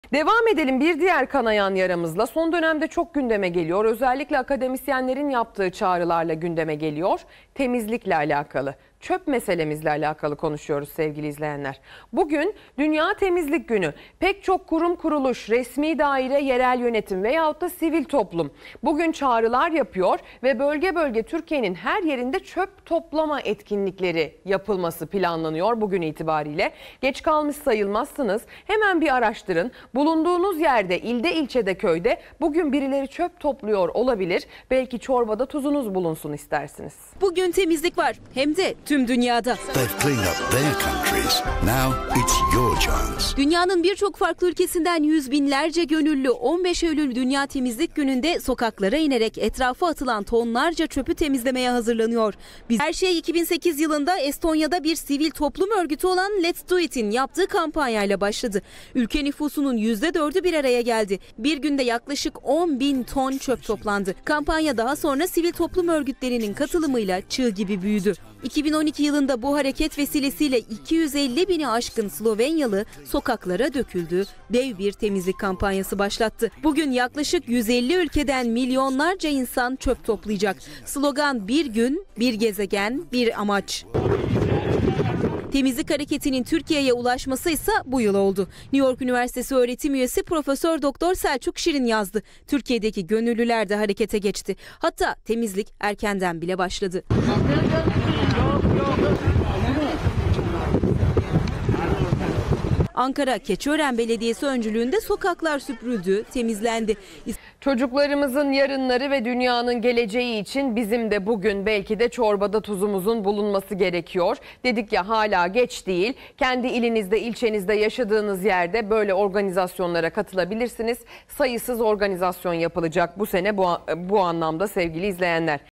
Devam edelim bir diğer kanayan yaramızla. Son dönemde çok gündeme geliyor. Özellikle akademisyenlerin yaptığı çağrılarla gündeme geliyor. Temizlikle alakalı, çöp meselemizle alakalı konuşuyoruz sevgili izleyenler. Bugün Dünya Temizlik Günü. Pek çok kurum kuruluş, resmi daire, yerel yönetim veyahut da sivil toplum bugün çağrılar yapıyor ve bölge bölge Türkiye'nin her yerinde çöp toplama etkinlikleri yapılması planlanıyor bugün itibariyle. Geç kalmış sayılmazsınız. Hemen bir araştırın. Bulunduğunuz yerde, ilde, ilçede, köyde bugün birileri çöp topluyor olabilir. Belki çorbada tuzunuz bulunsun istersiniz. Bugün temizlik var, hem de tüm dünyada. Dünyanın birçok farklı ülkesinden yüz binlerce gönüllü 15 Eylül Dünya Temizlik Günü'nde sokaklara inerek etrafa atılan tonlarca çöpü temizlemeye hazırlanıyor. Her şey 2008 yılında Estonya'da bir sivil toplum örgütü olan Let's Do It'in yaptığı kampanyayla başladı. Ülke nüfusunun %4'ü bir araya geldi. Bir günde yaklaşık 10.000 ton çöp toplandı. Kampanya daha sonra sivil toplum örgütlerinin katılımıyla çığ gibi büyüdü. 2012 yılında bu hareket vesilesiyle 250 bini aşkın Slovenyalı sokaklara döküldü, dev bir temizlik kampanyası başlattı. Bugün yaklaşık 150 ülkeden milyonlarca insan çöp toplayacak. Slogan bir gün, bir gezegen, bir amaç. Temizlik hareketinin Türkiye'ye ulaşması ise bu yıl oldu. New York Üniversitesi öğretim üyesi Profesör Doktor Selçuk Şirin yazdı. Türkiye'deki gönüllüler de harekete geçti. Hatta temizlik erkenden bile başladı. Ankara Keçiören Belediyesi öncülüğünde sokaklar süpürüldü, temizlendi. Çocuklarımızın yarınları ve dünyanın geleceği için bizim de bugün belki de çorbada tuzumuzun bulunması gerekiyor. Dedik ya, hala geç değil. Kendi ilinizde, ilçenizde, yaşadığınız yerde böyle organizasyonlara katılabilirsiniz. Sayısız organizasyon yapılacak bu sene bu anlamda sevgili izleyenler.